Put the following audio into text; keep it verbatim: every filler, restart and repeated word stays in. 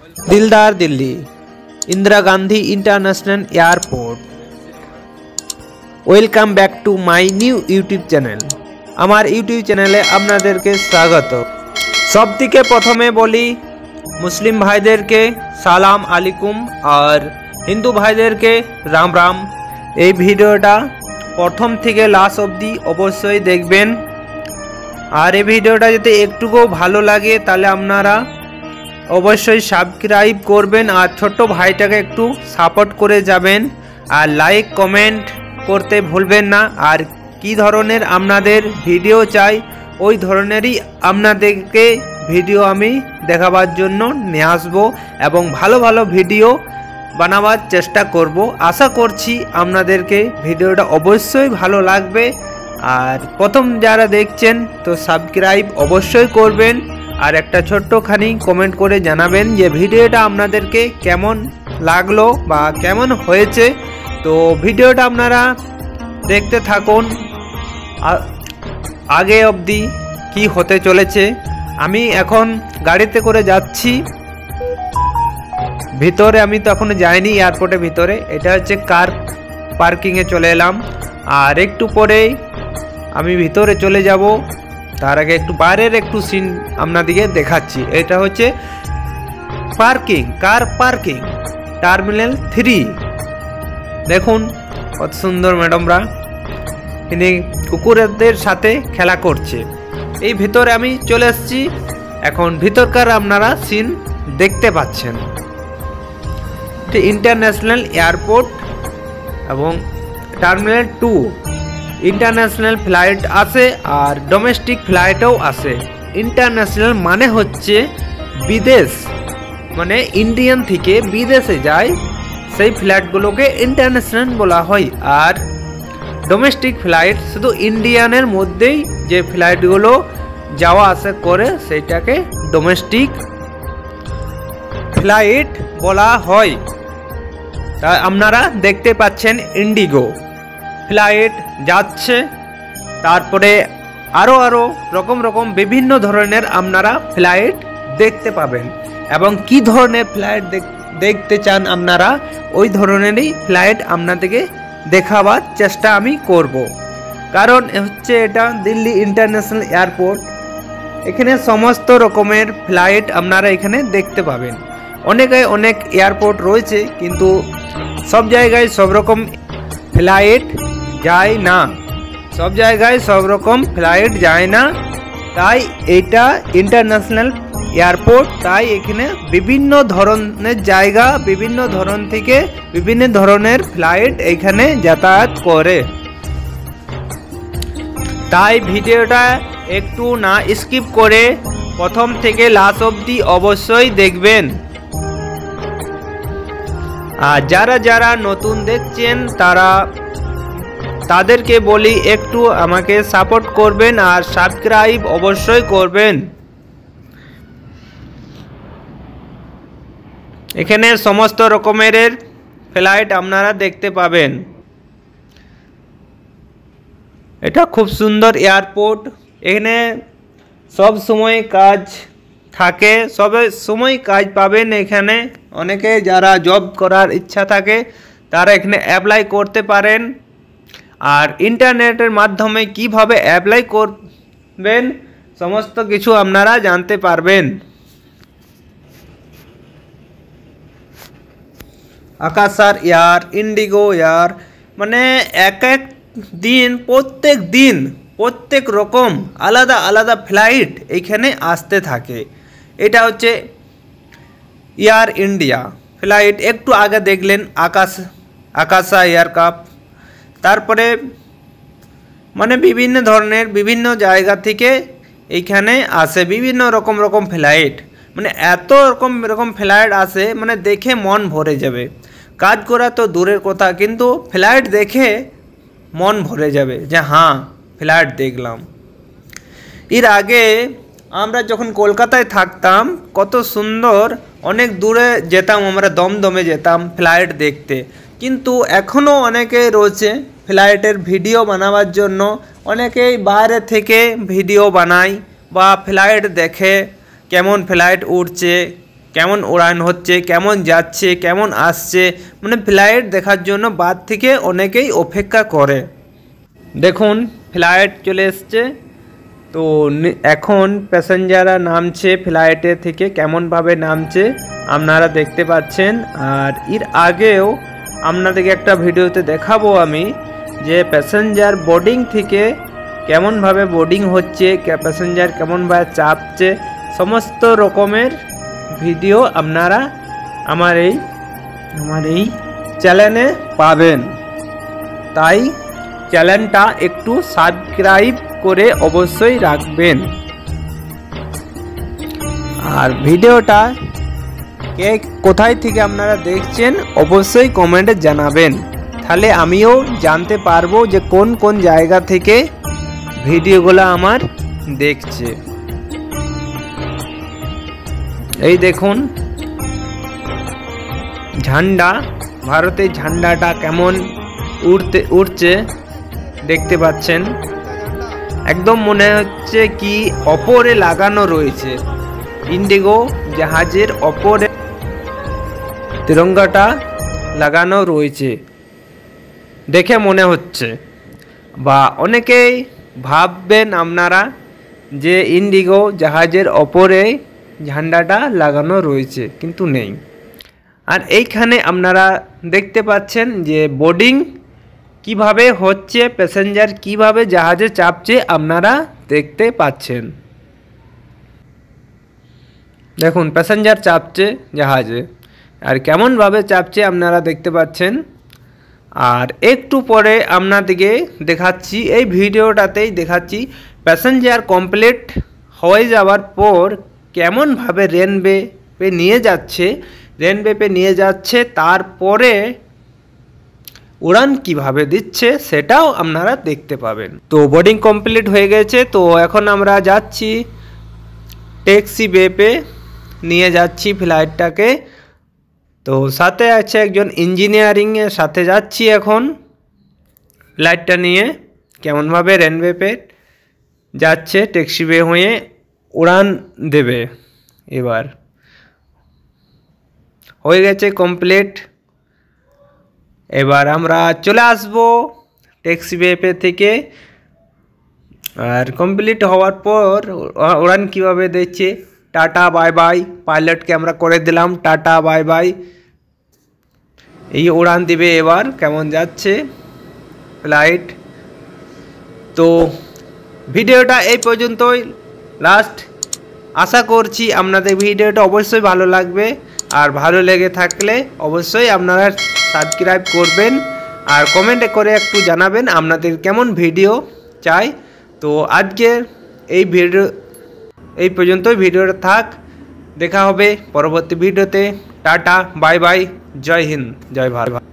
दिलदार Delhi Indira Gandhi international airport. Welcome back to my new YouTube channel. आमार YouTube चैनेले आपनादेरके स्वागत। सबथेके प्रथमे बोली मुस्लिम भाईदेरके सालाम आलिकुम और हिंदू भाईदेरके राम राम। এই ভিডিওটা प्रथम থেকে लास्ट অবধি অবশ্যই দেখবেন। আর এই ভিডিওটা যদি একটুকু ভালো লাগে তাহলে আপনারা অবশ্যই সাবস্ক্রাইব করবেন আর ছোট ভাইটাকে একটু সাপোর্ট করে যাবেন আর লাইক কমেন্ট করতে ভুলবেন না। আর কি ধরনের আপনাদের ভিডিও চাই ওই ধরনেরই আপনাদেরকে ভিডিও আমি দেখাবার জন্য নিয়ে আসবো এবং ভালো ভালো ভিডিও বানাবার চেষ্টা করব। আশা করছি আপনাদেরকে ভিডিওটা অবশ্যই ভালো লাগবে। আর প্রথম যারা দেখছেন তো সাবস্ক্রাইব অবশ্যই করবেন আর একটা ছোট্টখানি কমেন্ট করে জানাবেন যে ভিডিওটা আপনাদেরকে কেমন লাগলো বা কেমন হয়েছে। তো ভিডিওটা আপনারা দেখতে থাকুন আগে অবধি কি হতে চলেছে। আমি এখন গাড়িতে করে যাচ্ছি ভিতরে, আমি তো এখনো যাইনি এয়ারপোর্টের ভিতরে। এটা হচ্ছে কার পার্কিংয়ে চলে এলাম আর একটু পরেই আমি ভিতরে চলে যাব। তার আগে একটু বাইরের একটু সিন আপনাদেরকে দেখাচ্ছি। এটা হচ্ছে parking, car parking terminal three. দেখুন কত সুন্দর ম্যাডামরা তিনি কুকুরদের সাথে খেলা করছে। এই ভিতরে আমি চলে এসেছি, এখন ভিতরকার আপনারা সিন দেখতে পাচ্ছেন। ইন্টারন্যাশনাল এয়ারপোর্ট এবং টার্মিনাল টু ইন্টারন্যাশনাল ফ্লাইট আছে আর ডোমেস্টিক ফ্লাইটও আছে। ইন্টারন্যাশনাল মানে হচ্ছে বিদেশ, মানে ইন্ডিয়ান থেকে বিদেশে যায় সেই ফ্লাইটগুলোকে ইন্টারন্যাশনাল বলা হয়। আর ডোমেস্টিক ফ্লাইট শুধু ইন্ডিয়ানের মধ্যেই যে ফ্লাইটগুলো যাওয়া আসা করে সেইটাকে ডোমেস্টিক ফ্লাইট বলা হয়। তা আপনারা দেখতে পাচ্ছেন ইন্ডিগো ফ্লাইট যাচ্ছে, তারপরে আরও আরও রকম রকম বিভিন্ন ধরনের আপনারা ফ্লাইট দেখতে পাবেন এবং কি ধরনের ফ্লাইট দেখতে চান আপনারা ওই ধরনেরই ফ্লাইট আপনাদেরকে দেখাবার চেষ্টা আমি করব। কারণ হচ্ছে এটা দিল্লি ইন্টারন্যাশনাল এয়ারপোর্ট, এখানে সমস্ত রকমের ফ্লাইট আপনারা এখানে দেখতে পাবেন। অনেকে অনেক এয়ারপোর্ট রয়েছে কিন্তু সব জায়গায় সব রকম ফ্লাইট যায় না, সব জায়গায় সব রকম ফ্লাইট যায় না। তাই এটা ইন্টারন্যাশনাল এয়ারপোর্ট, তাই এখানে বিভিন্ন ধরনের জায়গা বিভিন্ন ধরন থেকে বিভিন্ন ধরনের ফ্লাইট এখানে যাতায়াত করে। তাই ভিডিওটা একটু না স্কিপ করে প্রথম থেকে লাস্ট অবধি অবশ্যই দেখবেন। আর যারা যারা নতুন দেখছেন তারা তাদেরকে বলি একটু আমাকে সাপোর্ট করবেন আর সাবস্ক্রাইব অবশ্যই করবেন। এখানে সমস্ত রকমের ফ্লাইট আপনারা দেখতে পাবেন। এটা খুব সুন্দর এয়ারপোর্ট, এখানে সব সময় কাজ থাকে, সব সময় কাজ পাবেন এখানে। অনেকে যারা জব করার ইচ্ছা থাকে তারা এখানে অ্যাপ্লাই করতে পারেন। আর ইন্টারনেটের মাধ্যমে কিভাবে অ্যাপ্লাই করবেন সমস্ত কিছু আপনারা জানতে পারবেন। আকাশার এয়ার, ইন্ডিগো এয়ার, মানে এক এক দিন প্রত্যেক দিন প্রত্যেক রকম আলাদা আলাদা ফ্লাইট এইখানে আসতে থাকে। এটা হচ্ছে এয়ার ইন্ডিয়া ফ্লাইট। একটু আগে দেখলেন আকাশ আকাশা এয়ারক্রাফট। তারপরে মানে বিভিন্ন ধরনের বিভিন্ন জায়গা থেকে এইখানে আসে বিভিন্ন রকম রকম ফ্লাইট, মানে এত রকম রকম ফ্লাইট আসে মানে দেখে মন ভরে যাবে। কাজ করা তো দূরের কথা, কিন্তু ফ্লাইট দেখে মন ভরে যাবে যে হ্যাঁ ফ্লাইট দেখলাম। এর আগে আমরা যখন কলকাতায় থাকতাম কত সুন্দর অনেক দূরে যেতাম, আমরা দমদমে যেতাম ফ্লাইট দেখতে। কিন্তু এখনও অনেকে রয়েছে ফ্লাইটের ভিডিও বানাবার জন্য, অনেকেই বাইরে থেকে ভিডিও বানায় বা ফ্লাইট দেখে কেমন ফ্লাইট উড়ছে কেমন উড়ান হচ্ছে, কেমন যাচ্ছে, কেমন আসছে, মানে ফ্লাইট দেখার জন্য বাদ থেকে অনেকেই অপেক্ষা করে। দেখুন ফ্লাইট চলে এসছে, তো এখন প্যাসেঞ্জাররা নামছে ফ্লাইটে থেকে, কেমনভাবে নামছে আপনারা দেখতে পাচ্ছেন। আর এর আগেও আপনাদেরকে একটা ভিডিওতে দেখাবো আমি যে প্যাসেঞ্জার বোর্ডিং থেকে কেমনভাবে বোর্ডিং হচ্ছে, প্যাসেঞ্জার কেমনভাবে চাপছে, সমস্ত রকমের ভিডিও আপনারা আমার এই আমার এই চ্যানেলে পাবেন। তাই চ্যানেলটা একটু সাবস্ক্রাইব করে অবশ্যই রাখবেন। আর ভিডিওটা কে কোথায় থেকে আপনারা দেখছেন অবশ্যই কমেন্টে জানাবেন, তাহলে আমিও জানতে পারবো যে কোন কোন জায়গা থেকে ভিডিওগুলো আমার দেখছে। এই দেখুন ঝান্ডা, ভারতের ঝান্ডাটা কেমন উড়তে উড়ছে দেখতে পাচ্ছেন। একদম মনে হচ্ছে কি ওপরে লাগানো রয়েছে, ইন্ডিগো জাহাজের ওপরে তিরঙ্গাটা লাগানো রয়েছে দেখে মনে হচ্ছে। বা অনেকেই ভাববেন আপনারা যে ইন্ডিগো জাহাজের ওপরে ঝান্ডাটা লাগানো রয়েছে, কিন্তু নেই। আর এইখানে আপনারা দেখতে পাচ্ছেন যে বোর্ডিং কিভাবে হচ্ছে, প্যাসেঞ্জার কিভাবে জাহাজে চাপছে আপনারা দেখতে পাচ্ছেন। দেখুন প্যাসেঞ্জার চাপছে জাহাজে, আর কেমনভাবে চাপছে আপনারা দেখতে পাচ্ছেন। আর একটু পরে আপনাদেরকে দেখাচ্ছি, এই ভিডিওটাতেই দেখাচ্ছি প্যাসেঞ্জার কমপ্লিট হয়ে যাওয়ার পর কেমনভাবে রেনওয়ে পে নিয়ে যাচ্ছে, রেনওয়ে পে নিয়ে যাচ্ছে তারপরে উড়ান কিভাবে দিচ্ছে সেটাও আপনারা দেখতে পাবেন। তো বোর্ডিং কমপ্লিট হয়ে গেছে, তো এখন আমরা যাচ্ছি ট্যাক্সি ওয়েতে নিয়ে যাচ্ছি ফ্লাইটটাকে। তো সাথে আছে একজন ইঞ্জিনিয়ারিংয়ের সাথে যাচ্ছি এখন ফ্লাইটটা নিয়ে, কেমনভাবে রেনওয়ে পে যাচ্ছে ট্যাক্সিওয়ে হয়ে উড়ান দেবে। এবার হয়ে গেছে কমপ্লিট, এবার আমরা চলে আসব ট্যাক্সিওয়ে থেকে। আর কমপ্লিট হওয়ার পর উড়ান কীভাবে দিচ্ছে, টাটা বাই বাই, পাইলটকে আমরা করে দিলাম টাটা বাই বাই। এই উড়ান দিবে, এবার কেমন যাচ্ছে ফ্লাইট। তো ভিডিওটা এই পর্যন্তই লাস্ট, আশা করছি আপনাদের ভিডিওটা অবশ্যই ভালো লাগবে। আর ভালো লেগে থাকলে অবশ্যই আপনারা সাবস্ক্রাইব করবেন আর কমেন্টে করে একটু জানাবেন আপনাদের কেমন ভিডিও চাই। তো আজকের এই ভিডিও এই পর্যন্তই ভিডিওটা থাক, দেখা হবে পরবর্তী ভিডিওতে। টাটা বাই বাই, জয় হিন্দ, জয় ভারত।